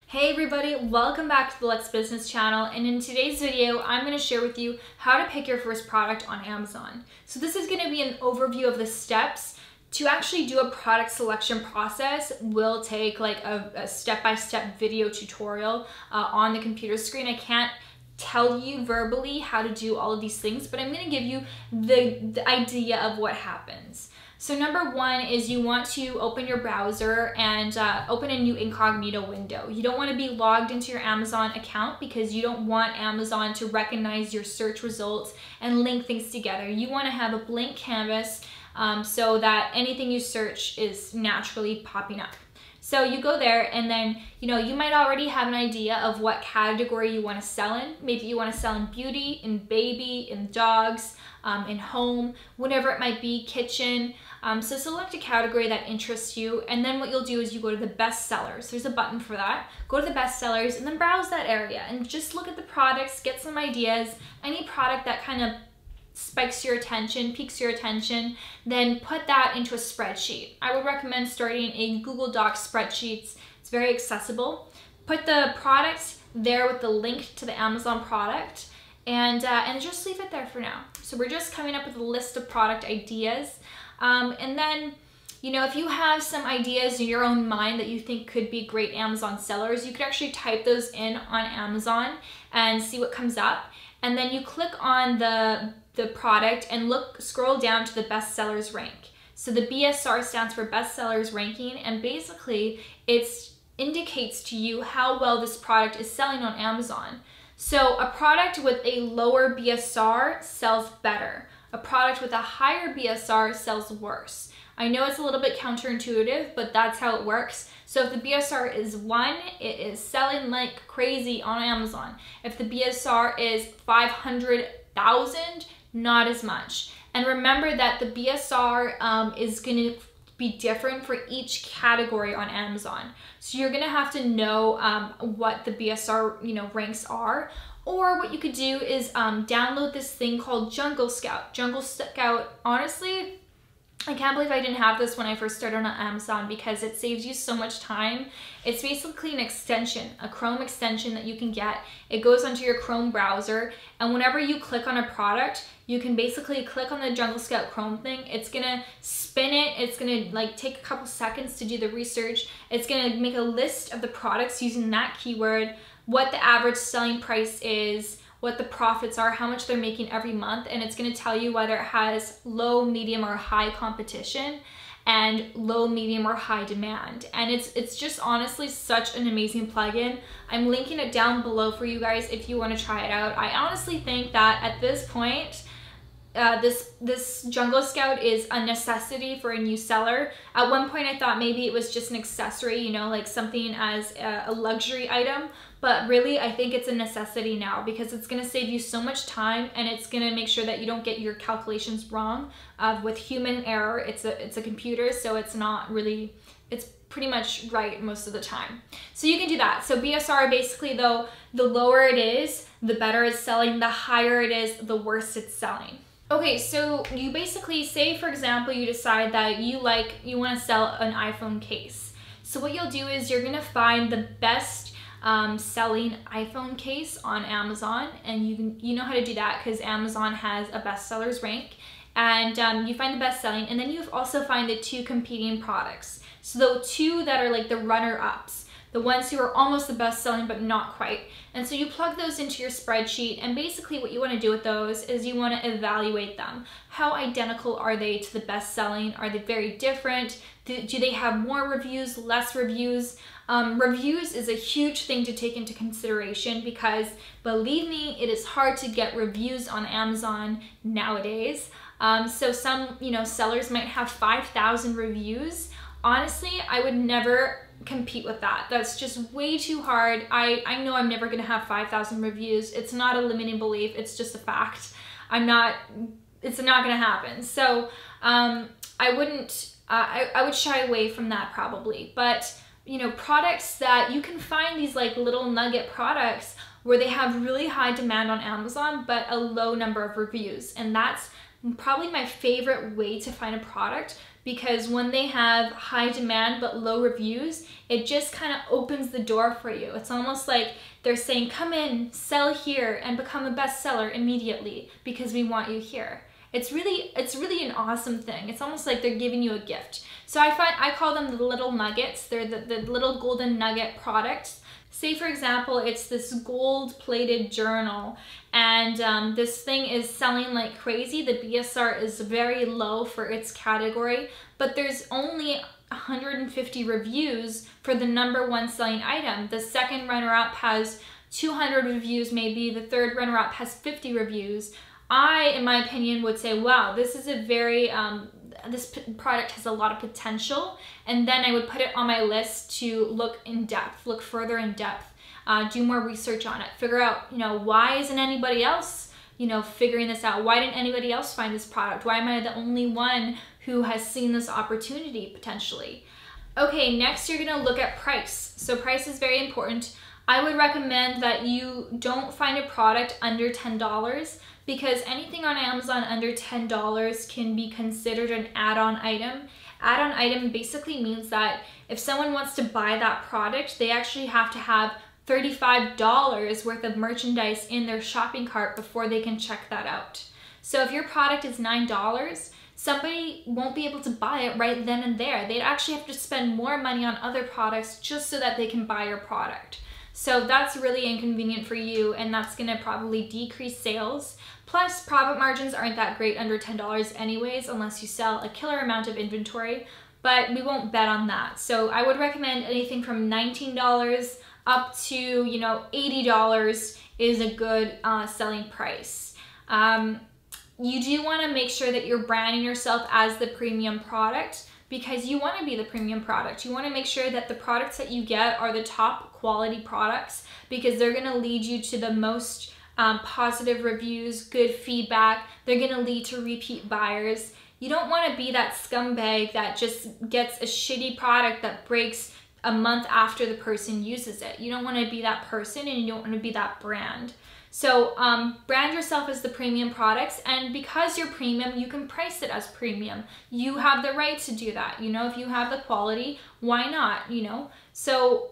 Hey everybody, welcome back to the Lex Business channel, and in today's video I'm going to share with you how to pick your first product on Amazon. So this is going to be an overview of the steps to actually do a product selection process. Will take like a step-by-step video tutorial on the computer screen. I can't tell you verbally how to do all of these things, but I'm going to give you the idea of what happens. So number one is you want to open your browser and open a new incognito window. You don't want to be logged into your Amazon account because you don't want Amazon to recognize your search results and link things together. You want to have a blank canvas so that anything you search is naturally popping up. So you go there and then, you might already have an idea of what category you want to sell in. Maybe you want to sell in beauty, in baby, in dogs, in home, whatever it might be, kitchen. So select a category that interests you, and then what you'll do is you go to the best sellers. There's a button for that. Go to the best sellers and then browse that area and just look at the products, get some ideas. Any product that kind of spikes your attention, piques your attention, then put that into a spreadsheet. I would recommend starting a Google Docs spreadsheet. It's very accessible. Put the products there with the link to the Amazon product and just leave it there for now. So we're just coming up with a list of product ideas. And then, if you have some ideas in your own mind that you think could be great Amazon sellers, you could actually type those in on Amazon and see what comes up. And then you click on the product and scroll down to the best sellers rank. So the BSR stands for best sellers ranking, and basically it indicates to you how well this product is selling on Amazon. So a product with a lower BSR sells better. A product with a higher BSR sells worse. I know it's a little bit counterintuitive, but that's how it works. So if the BSR is 1, it is selling like crazy on Amazon. If the BSR is 500,000, not as much. And remember that the BSR is going to be different for each category on Amazon. So you're going to have to know what the BSR ranks are. Or what you could do is download this thing called Jungle Scout. Jungle Scout, honestly, I can't believe I didn't have this when I first started on Amazon because it saves you so much time. It's basically an extension, a Chrome extension that you can get. It goes onto your Chrome browser, and whenever you click on a product, you can basically click on the Jungle Scout Chrome thing. It's gonna spin it. It's gonna take a couple seconds to do the research. It's gonna make a list of the products using that keyword, what the average selling price is, what the profits are, how much they're making every month, and it's going to tell you whether it has low, medium, or high competition and low, medium, or high demand. And it's just honestly such an amazing plugin. I'm linking it down below for you guys if you want to try it out. I honestly think that at this point, this Jungle Scout is a necessity for a new seller. At one point I thought maybe it was just an accessory, like something as a luxury item, but really I think it's a necessity now because it's going to save you so much time, and it's going to make sure that you don't get your calculations wrong. With human error, it's a computer, so it's not really, it's pretty much right most of the time. So you can do that. So BSR basically, though, the lower it is, the better it's selling. The higher it is, the worse it's selling. Okay, so you basically say, for example, you decide that you want to sell an iPhone case. So what you'll do is you're going to find the best selling iPhone case on Amazon, and you know how to do that because Amazon has a best sellers rank, and you find the best selling, and then you also find the 2 competing products. So the 2 that are like the runner-ups, the ones who are almost the best selling but not quite. And so you plug those into your spreadsheet, and basically what you want to do with those is you want to evaluate them. How identical are they to the best selling? Are they very different? Do they have more reviews, less reviews? Reviews is a huge thing to take into consideration because, believe me, it is hard to get reviews on Amazon nowadays. So some sellers might have 5,000 reviews. Honestly, I would never compete with that. That's just way too hard. I know I'm never gonna have 5,000 reviews. It's not a limiting belief, it's just a fact. It's not gonna happen. So I would shy away from that probably. But products that you can find, these like little nugget products where they have really high demand on Amazon but a low number of reviews, and that's probably my favorite way to find a product because when they have high demand but low reviews, it just kind of opens the door for you. It's almost like they're saying, come in, sell here, and become a bestseller immediately because we want you here. It's really an awesome thing. It's almost like they're giving you a gift. So I call them the little nuggets. They're the little golden nugget products. Say for example, it's this gold-plated journal, and this thing is selling like crazy. The BSR is very low for its category, but there's only 150 reviews for the #1 selling item. The second runner-up has 200 reviews maybe. The third runner-up has 50 reviews. I, in my opinion, would say, wow, this is a very, this product has a lot of potential. And then I would put it on my list to look in depth, look further in depth, do more research on it, figure out, why isn't anybody else, figuring this out? Why didn't anybody else find this product? Why am I the only one who has seen this opportunity potentially? Okay, next you're gonna look at price. So price is very important. I would recommend that you don't find a product under $10, because anything on Amazon under $10 can be considered an add-on item. Add-on item basically means that if someone wants to buy that product, they actually have to have $35 worth of merchandise in their shopping cart before they can check that out. So if your product is $9, somebody won't be able to buy it right then and there. They'd actually have to spend more money on other products just so that they can buy your product. So that's really inconvenient for you, and that's gonna probably decrease sales. Plus, profit margins aren't that great under $10 anyways, unless you sell a killer amount of inventory, but we won't bet on that. So I would recommend anything from $19 up to, $80 is a good selling price. You do wanna make sure that you're branding yourself as the premium product, because you want to be the premium product. You want to make sure that the products that you get are the top quality products, because they're going to lead you to the most positive reviews, good feedback. They're going to lead to repeat buyers. You don't want to be that scumbag that just gets a shitty product that breaks a month after the person uses it. You don't want to be that person, and you don't want to be that brand. So brand yourself as the premium products, and because you're premium, you can price it as premium. You have the right to do that. If you have the quality, why not, So,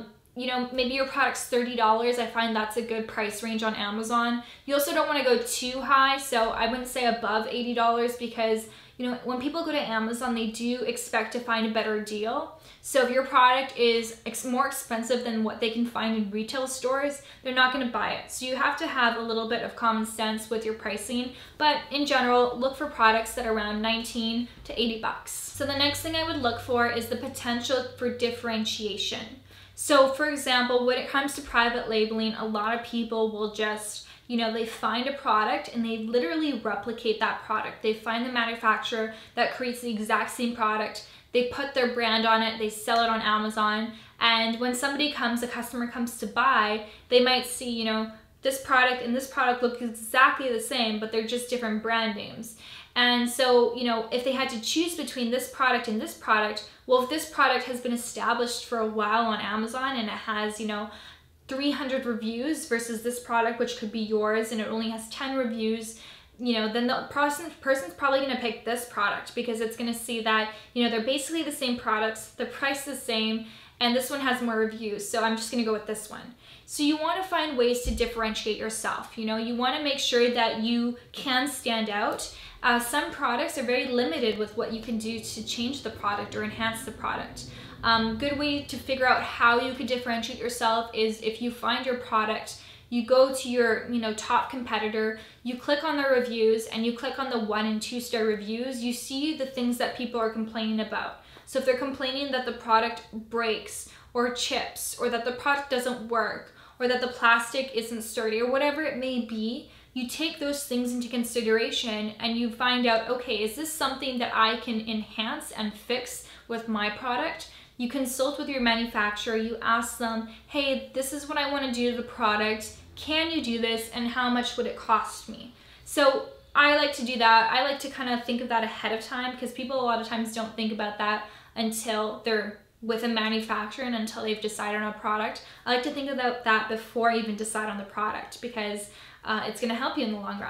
maybe your product's $30. I find that's a good price range on Amazon. You also don't want to go too high, so I wouldn't say above $80, because when people go to Amazon, they do expect to find a better deal. So if your product is more expensive than what they can find in retail stores, they're not going to buy it. So you have to have a little bit of common sense with your pricing. But in general, look for products that are around $19 to $80. So the next thing I would look for is the potential for differentiation. So for example, when it comes to private labeling, a lot of people will just they find a product and they literally replicate that product. They find the manufacturer that creates the exact same product. They put their brand on it, they sell it on Amazon, and when a customer comes to buy, they might see, this product and this product look exactly the same, but they're just different brand names. And so, if they had to choose between this product and this product, well, if this product has been established for a while on Amazon and it has, 300 reviews versus this product, which could be yours, and it only has 10 reviews, then the person's probably going to pick this product, because it's going to see that, they're basically the same products, the price is the same, and this one has more reviews, so I'm just going to go with this one. So you want to find ways to differentiate yourself. You want to make sure that you can stand out. Some products are very limited with what you can do to change the product or enhance the product. Good way to figure out how you could differentiate yourself is if you find your product, you go to your top competitor, you click on their reviews, and you click on the 1 and 2 star reviews, you see the things that people are complaining about. So if they're complaining that the product breaks or chips, or that the product doesn't work, or that the plastic isn't sturdy, or whatever it may be, you take those things into consideration and you find out, okay, is this something that I can enhance and fix with my product? You consult with your manufacturer, you ask them, hey, this is what I want to do to the product. Can you do this, and how much would it cost me? So I like to do that. I like to kind of think of that ahead of time, because people a lot of times don't think about that until they're with a manufacturer and until they've decided on a product. I like to think about that before I even decide on the product, because it's going to help you in the long run.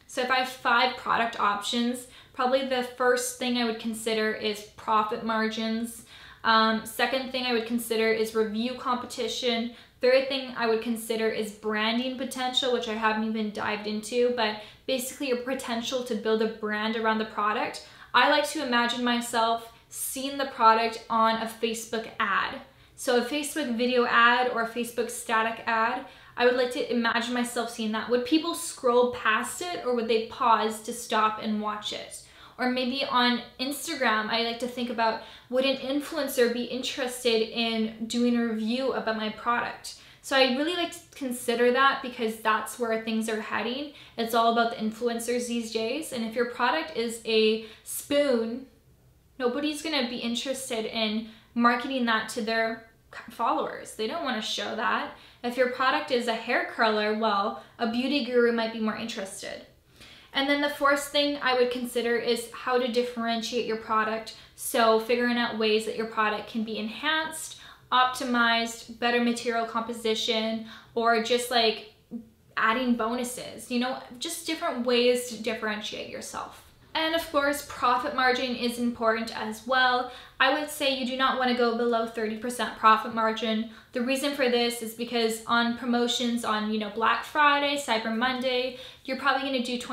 So if I have 5 product options, probably the first thing I would consider is profit margins. Second thing I would consider is review competition. Third thing I would consider is branding potential, which I haven't even dived into, but basically your potential to build a brand around the product. I like to imagine myself seeing the product on a Facebook ad. So a Facebook video ad or a Facebook static ad, I would like to imagine myself seeing that. Would people scroll past it, or would they pause to stop and watch it? Or maybe on Instagram, I like to think about, would an influencer be interested in doing a review about my product? So I really like to consider that, because that's where things are heading. It's all about the influencers these days. And if your product is a spoon, nobody's gonna be interested in marketing that to their followers. They don't wanna show that. If your product is a hair curler, well, a beauty guru might be more interested. And then the fourth thing I would consider is how to differentiate your product. So figuring out ways that your product can be enhanced, optimized, better material composition, or just like adding bonuses, you know, just different ways to differentiate yourself. And of course, profit margin is important as well. I would say you do not want to go below 30% profit margin. The reason for this is because on promotions on, you know, Black Friday, Cyber Monday, you're probably going to do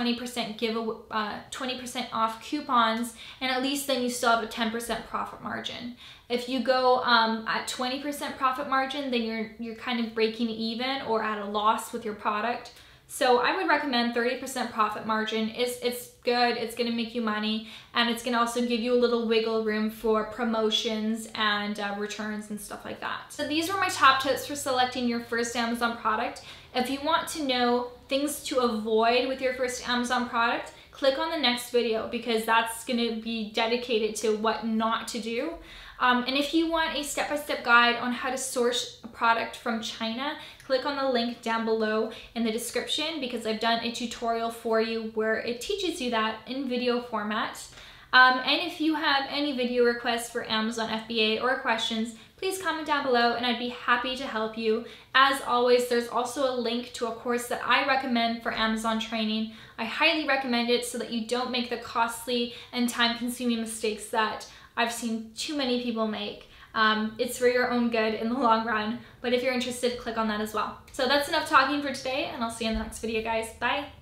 20% off coupons, and at least then you still have a 10% profit margin. If you go at 20% profit margin, then you're kind of breaking even or at a loss with your product. So I would recommend 30% profit margin. It's good, it's gonna make you money, and it's gonna also give you a little wiggle room for promotions and returns and stuff like that. So these were my top tips for selecting your first Amazon product. If you want to know things to avoid with your first Amazon product, click on the next video, because that's gonna be dedicated to what not to do. And if you want a step-by-step guide on how to source a product from China, click on the link down below in the description, because I've done a tutorial for you where it teaches you that in video format. And if you have any video requests for Amazon FBA or questions, please comment down below and I'd be happy to help you. As always, there's also a link to a course that I recommend for Amazon training. I highly recommend it so that you don't make the costly and time-consuming mistakes that I've seen too many people make. It's for your own good in the long run, but if you're interested, click on that as well. So that's enough talking for today, and I'll see you in the next video, guys. Bye.